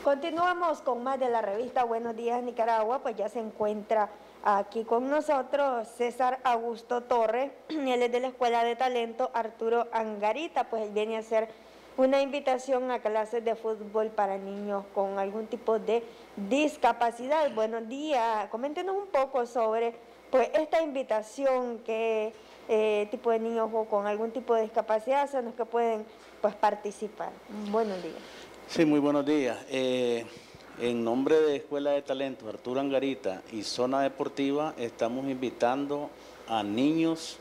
Continuamos con más de la revista Buenos Días Nicaragua, pues ya se encuentra aquí con nosotros César Augusto Torres, él es de la Escuela de Talento Arturo Angarita, pues él viene a hacer una invitación a clases de fútbol para niños con algún tipo de discapacidad. Buenos días, coméntenos un poco sobre pues esta invitación, qué tipo de niños o con algún tipo de discapacidad son los que pueden pues participar. Buenos días. Sí, muy buenos días. En nombre de Escuela de Talento Arturo Angarita y Zona Deportiva estamos invitando a niños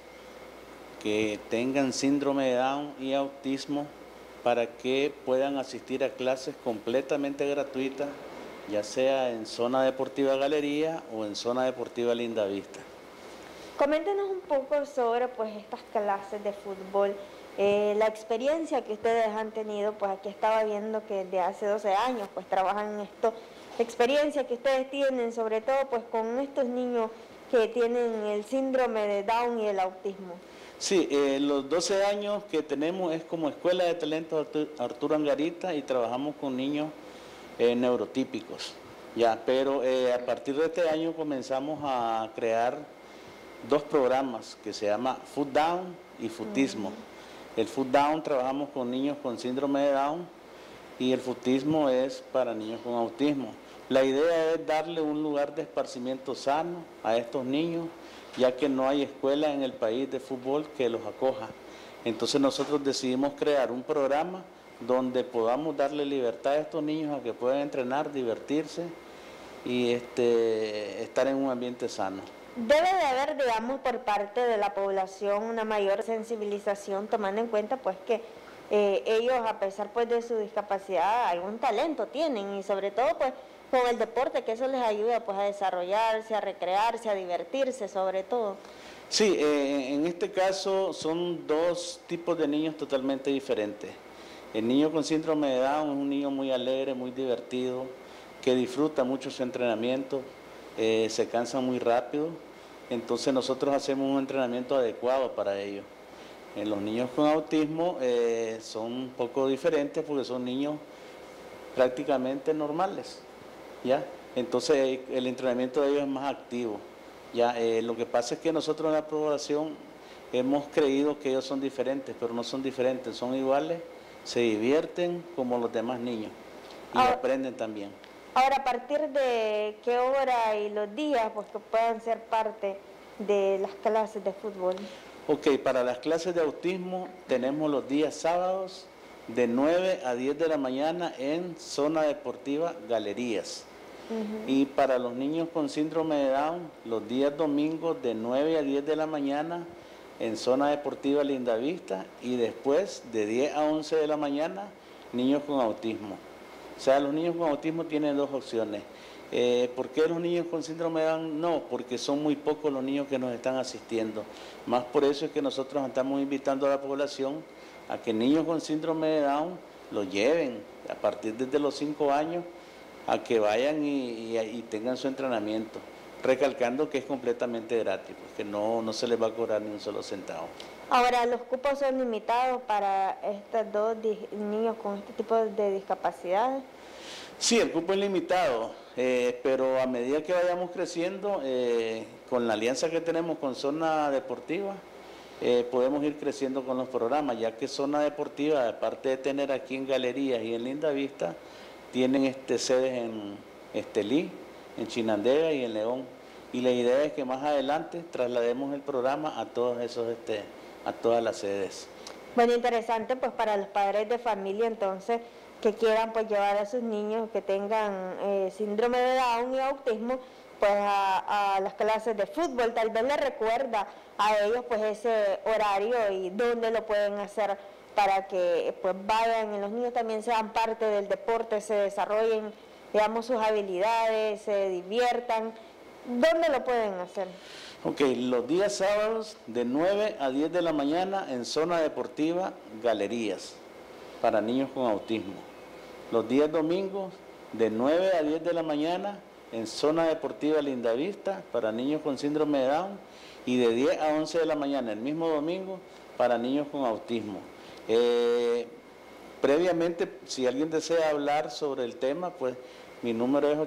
que tengan síndrome de Down y autismo para que puedan asistir a clases completamente gratuitas, ya sea en Zona Deportiva Galería o en Zona Deportiva Lindavista. Coméntenos un poco sobre pues estas clases de fútbol. La experiencia que ustedes han tenido, pues aquí estaba viendo que desde hace 12 años pues trabajan en esto, experiencia que ustedes tienen sobre todo pues con estos niños que tienen el síndrome de Down y el autismo. Sí, los 12 años que tenemos es como Escuela de Talento Arturo Angarita y trabajamos con niños neurotípicos, ya, pero a partir de este año comenzamos a crear dos programas que se llama Foot Down y Futismo. El Foot Down trabajamos con niños con síndrome de Down y el futismo es para niños con autismo. La idea es darle un lugar de esparcimiento sano a estos niños, ya que no hay escuela en el país de fútbol que los acoja. Entonces nosotros decidimos crear un programa donde podamos darle libertad a estos niños a que puedan entrenar, divertirse y estar en un ambiente sano. Debe de haber, digamos, por parte de la población una mayor sensibilización, tomando en cuenta pues que ellos, a pesar pues de su discapacidad, algún talento tienen y sobre todo pues con el deporte, que eso les ayuda pues a desarrollarse, a recrearse, a divertirse sobre todo. Sí, en este caso son dos tipos de niños totalmente diferentes. El niño con síndrome de Down es un niño muy alegre, muy divertido, que disfruta mucho su entrenamiento, se cansa muy rápido, entonces nosotros hacemos un entrenamiento adecuado para ellos. Los niños con autismo son un poco diferentes porque son niños prácticamente normales, ¿ya? Entonces el entrenamiento de ellos es más activo, ¿ya? Lo que pasa es que nosotros en la población hemos creído que ellos son diferentes, pero no son diferentes, son iguales, se divierten como los demás niños y aprenden también. Ahora, ¿a partir de qué hora y los días pues que puedan ser parte de las clases de fútbol? Ok, para las clases de autismo tenemos los días sábados de 9 a 10 de la mañana en Zona Deportiva Galerías. Y para los niños con síndrome de Down, los días domingos de 9 a 10 de la mañana en Zona Deportiva Lindavista y después de 10 a 11 de la mañana, niños con autismo. O sea, los niños con autismo tienen dos opciones. ¿Por qué los niños con síndrome de Down? No, porque son muy pocos los niños que nos están asistiendo. Más por eso es que nosotros estamos invitando a la población a que niños con síndrome de Down los lleven a partir de los 5 años a que vayan y tengan su entrenamiento, recalcando que es completamente gratis, porque no se les va a cobrar ni un solo centavo. Ahora, ¿los cupos son limitados para estos dos niños con este tipo de discapacidades? Sí, el cupo es limitado, pero a medida que vayamos creciendo, con la alianza que tenemos con Zona Deportiva, podemos ir creciendo con los programas, ya que Zona Deportiva, aparte de tener aquí en Galerías y en Lindavista, tienen sedes en Estelí, en Chinandega y en León. Y la idea es que más adelante traslademos el programa a todos a todas las sedes. Bueno, interesante pues para los padres de familia entonces que quieran pues llevar a sus niños que tengan síndrome de Down y autismo pues a las clases de fútbol. Tal vez les recuerda a ellos pues ese horario y dónde lo pueden hacer para que pues vayan y los niños también sean parte del deporte, se desarrollen digamos sus habilidades, se diviertan. ¿Dónde lo pueden hacer? Ok, los días sábados de 9 a 10 de la mañana en Zona Deportiva Galerías para niños con autismo. Los días domingos de 9 a 10 de la mañana en Zona Deportiva Lindavista para niños con síndrome de Down y de 10 a 11 de la mañana el mismo domingo para niños con autismo. previamente, si alguien desea hablar sobre el tema, pues mi número es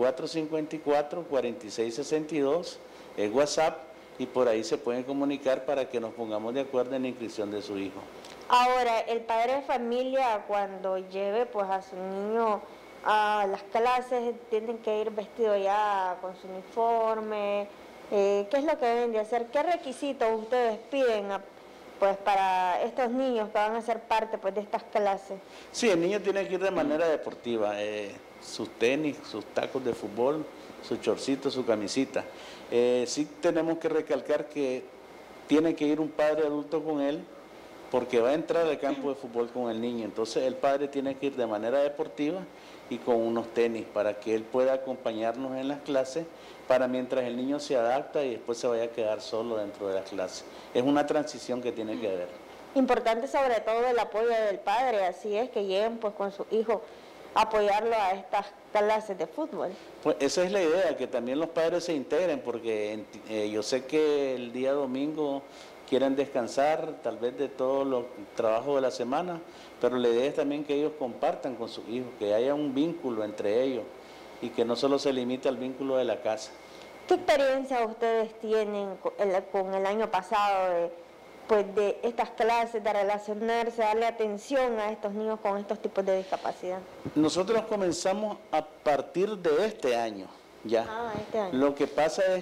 8454-4662, es WhatsApp, y por ahí se pueden comunicar para que nos pongamos de acuerdo en la inscripción de su hijo. Ahora, el padre de familia cuando lleve pues a su niño a las clases, tienen que ir vestido ya con su uniforme. ¿Qué es lo que deben de hacer? ¿Qué requisitos ustedes piden pues para estos niños que van a ser parte pues de estas clases? Sí, el niño tiene que ir de manera deportiva, sus tenis, sus tacos de fútbol, su chorcito, su camisita. Sí tenemos que recalcar que tiene que ir un padre adulto con él, porque va a entrar al campo de fútbol con el niño. Entonces el padre tiene que ir de manera deportiva y con unos tenis para que él pueda acompañarnos en las clases, para mientras el niño se adapta y después se vaya a quedar solo dentro de las clases. Es una transición que tiene que haber. Importante sobre todo el apoyo del padre, así es, que lleguen pues con su hijo a apoyarlo a estas clases de fútbol. Pues esa es la idea, que también los padres se integren, porque yo sé que el día domingo quieren descansar tal vez de todo el trabajo de la semana, pero la idea es también que ellos compartan con sus hijos, que haya un vínculo entre ellos y que no solo se limite al vínculo de la casa. ¿Qué experiencia ustedes tienen con el año pasado de estas clases, de relacionarse, darle atención a estos niños con estos tipos de discapacidad? Nosotros comenzamos a partir de este año. Ya. Este año. Lo que pasa es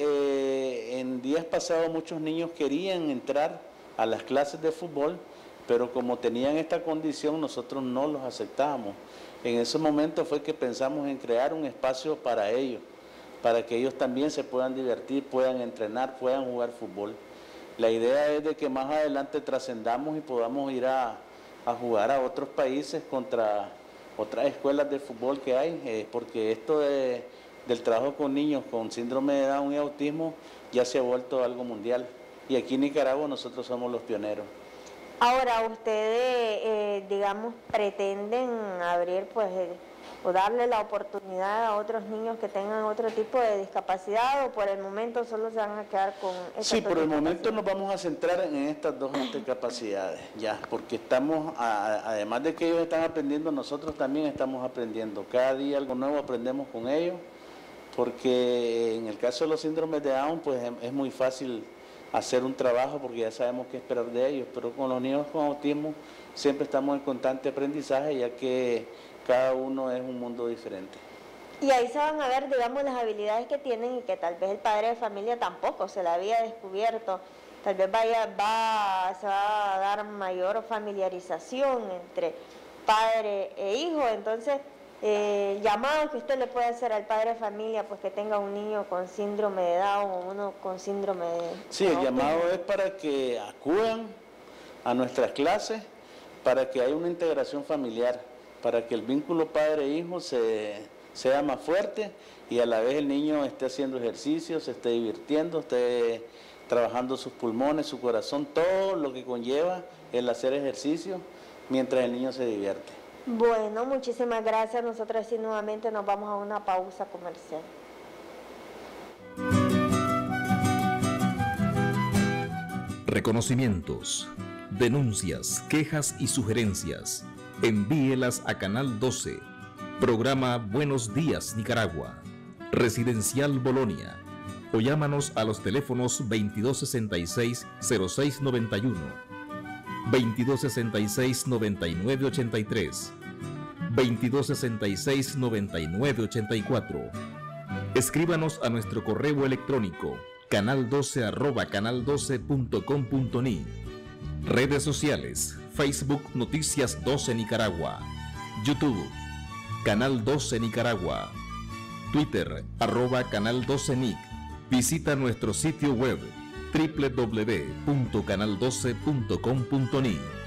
que en días pasados muchos niños querían entrar a las clases de fútbol, pero como tenían esta condición nosotros no los aceptábamos. En ese momento fue que pensamos en crear un espacio para ellos, para que ellos también se puedan divertir, puedan entrenar, puedan jugar fútbol. La idea es de que más adelante trascendamos y podamos ir a jugar a otros países contra otras escuelas de fútbol que hay, porque esto del trabajo con niños con síndrome de Down y autismo ya se ha vuelto algo mundial. Y aquí en Nicaragua nosotros somos los pioneros. Ahora, ustedes, digamos, pretenden abrir, pues, o darle la oportunidad a otros niños que tengan otro tipo de discapacidad, o por el momento solo se van a quedar con estas Sí, dos por el momento discapacidades? nos vamos a centrar en estas dos discapacidades, ya, porque estamos, además de que ellos están aprendiendo, nosotros también estamos aprendiendo. Cada día algo nuevo aprendemos con ellos, porque en el caso de los síndromes de Down, pues es muy fácil hacer un trabajo porque ya sabemos qué esperar de ellos, pero con los niños con autismo siempre estamos en constante aprendizaje, ya que cada uno es un mundo diferente. Y ahí se van a ver, digamos, las habilidades que tienen y que tal vez el padre de familia tampoco se la había descubierto. Tal vez se va a dar mayor familiarización entre padre e hijo. Entonces, llamado que usted le puede hacer al padre de familia, pues que tenga un niño con síndrome de Down o uno con síndrome de... Sí, el llamado es para que acudan a nuestras clases, para que haya una integración familiar, para que el vínculo padre-hijo sea más fuerte y a la vez el niño esté haciendo ejercicio, se esté divirtiendo, esté trabajando sus pulmones, su corazón, todo lo que conlleva el hacer ejercicio mientras el niño se divierte. Bueno, muchísimas gracias. Nosotros sí nuevamente nos vamos a una pausa comercial. Reconocimientos, denuncias, quejas y sugerencias. Envíelas a Canal 12, programa Buenos Días Nicaragua, Residencial Bolonia, o llámanos a los teléfonos 2266-0691, 2266-9983, 2266-9984. Escríbanos a nuestro correo electrónico canal12@canal12.com.ni. Redes sociales: Facebook Noticias 12 Nicaragua, YouTube Canal 12 Nicaragua, Twitter @Canal 12 Nic. Visita nuestro sitio web www.canal12.com.ni.